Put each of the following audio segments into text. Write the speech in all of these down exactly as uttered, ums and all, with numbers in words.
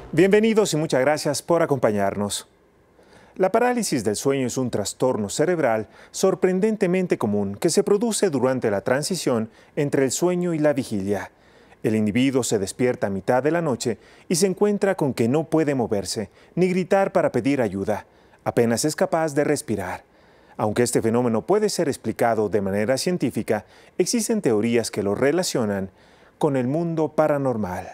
Bienvenidos y muchas gracias por acompañarnos. La parálisis del sueño es un trastorno cerebral sorprendentemente común que se produce durante la transición entre el sueño y la vigilia. El individuo se despierta a mitad de la noche y se encuentra con que no puede moverse ni gritar para pedir ayuda. Apenas es capaz de respirar. Aunque este fenómeno puede ser explicado de manera científica, existen teorías que lo relacionan con el mundo paranormal.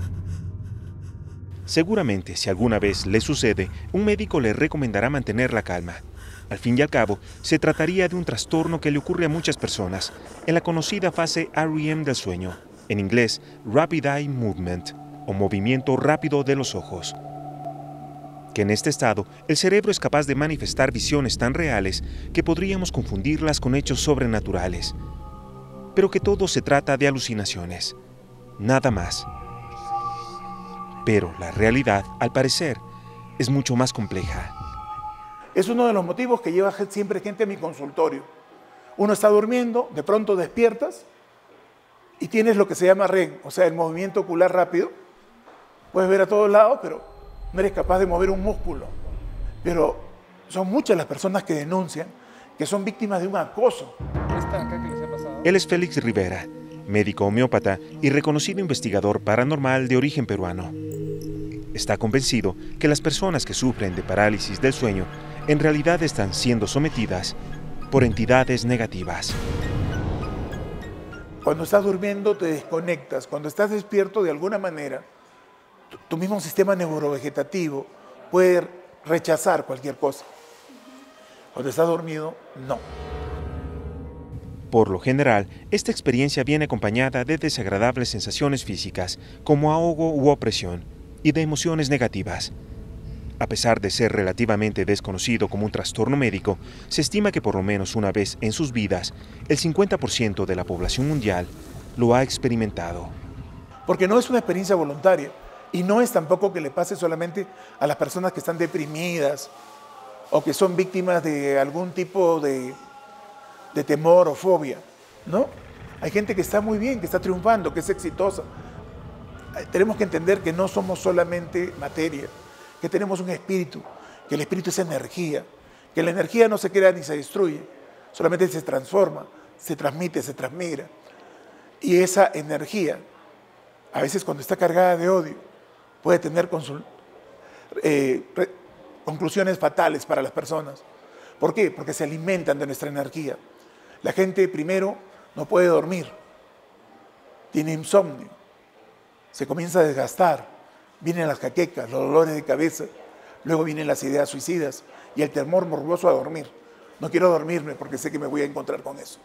Seguramente, si alguna vez le sucede, un médico le recomendará mantener la calma. Al fin y al cabo, se trataría de un trastorno que le ocurre a muchas personas en la conocida fase R E M del sueño, en inglés Rapid Eye Movement, o movimiento rápido de los ojos. Que en este estado, el cerebro es capaz de manifestar visiones tan reales que podríamos confundirlas con hechos sobrenaturales. Pero que todo se trata de alucinaciones. Nada más. Pero la realidad, al parecer, es mucho más compleja. Es uno de los motivos que lleva siempre gente a mi consultorio. Uno está durmiendo, de pronto despiertas y tienes lo que se llama R E M, o sea, el movimiento ocular rápido. Puedes ver a todos lados, pero no eres capaz de mover un músculo. Pero son muchas las personas que denuncian que son víctimas de un acoso. Él es Félix Rivera, médico homeópata y reconocido investigador paranormal de origen peruano. Está convencido que las personas que sufren de parálisis del sueño en realidad están siendo sometidas por entidades negativas. Cuando estás durmiendo te desconectas, cuando estás despierto de alguna manera, tu, tu mismo sistema neurovegetativo puede rechazar cualquier cosa. Cuando estás dormido, no. Por lo general, esta experiencia viene acompañada de desagradables sensaciones físicas, como ahogo u opresión, y de emociones negativas. A pesar de ser relativamente desconocido como un trastorno médico, se estima que por lo menos una vez en sus vidas, el cincuenta por ciento de la población mundial lo ha experimentado. Porque no es una experiencia voluntaria, y no es tampoco que le pase solamente a las personas que están deprimidas o que son víctimas de algún tipo de, de temor o fobia, ¿no? Hay gente que está muy bien, que está triunfando, que es exitosa. Tenemos que entender que no somos solamente materia, que tenemos un espíritu, que el espíritu es energía, que la energía no se crea ni se destruye, solamente se transforma, se transmite, se transmigra. Y esa energía, a veces cuando está cargada de odio, puede tener eh, conclusiones fatales para las personas. ¿Por qué? Porque se alimentan de nuestra energía. La gente primero no puede dormir, tiene insomnio, se comienza a desgastar, vienen las jaquecas, los dolores de cabeza, luego vienen las ideas suicidas y el temor morboso a dormir. No quiero dormirme porque sé que me voy a encontrar con eso.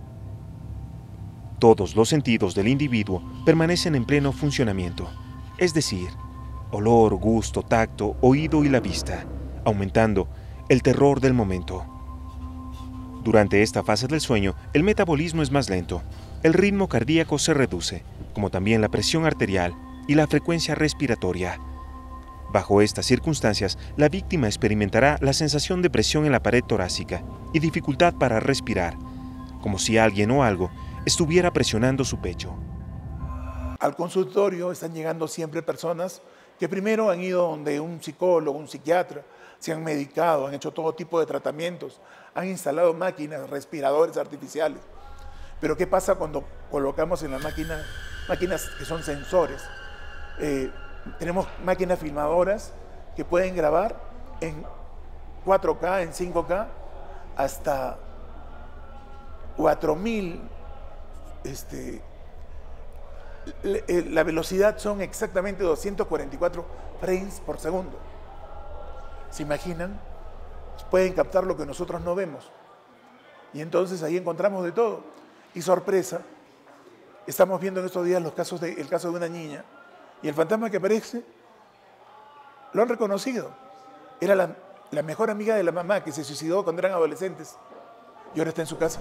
Todos los sentidos del individuo permanecen en pleno funcionamiento, es decir, olor, gusto, tacto, oído y la vista, aumentando el terror del momento. Durante esta fase del sueño, el metabolismo es más lento, el ritmo cardíaco se reduce, como también la presión arterial y la frecuencia respiratoria. Bajo estas circunstancias, la víctima experimentará la sensación de presión en la pared torácica y dificultad para respirar, como si alguien o algo estuviera presionando su pecho. Al consultorio están llegando siempre personas que primero han ido donde un psicólogo, un psiquiatra, se han medicado, han hecho todo tipo de tratamientos, han instalado máquinas, respiradores artificiales. Pero ¿qué pasa cuando colocamos en la máquina máquinas que son sensores? Eh, tenemos máquinas filmadoras que pueden grabar en cuatro K, en cinco K, hasta cuatro mil. Este, la velocidad son exactamente doscientos cuarenta y cuatro frames por segundo. ¿Se imaginan? Pueden captar lo que nosotros no vemos. Y entonces ahí encontramos de todo. Y sorpresa, estamos viendo en estos días los casos de, el caso de una niña y el fantasma que aparece lo han reconocido. Era la, la mejor amiga de la mamá que se suicidó cuando eran adolescentes y ahora está en su casa.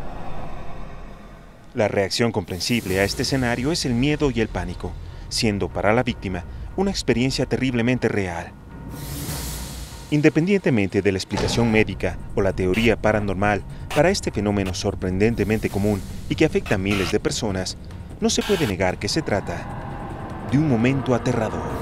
La reacción comprensible a este escenario es el miedo y el pánico, siendo para la víctima una experiencia terriblemente real. Independientemente de la explicación médica o la teoría paranormal para este fenómeno sorprendentemente común y que afecta a miles de personas, no se puede negar que se trata de un momento aterrador.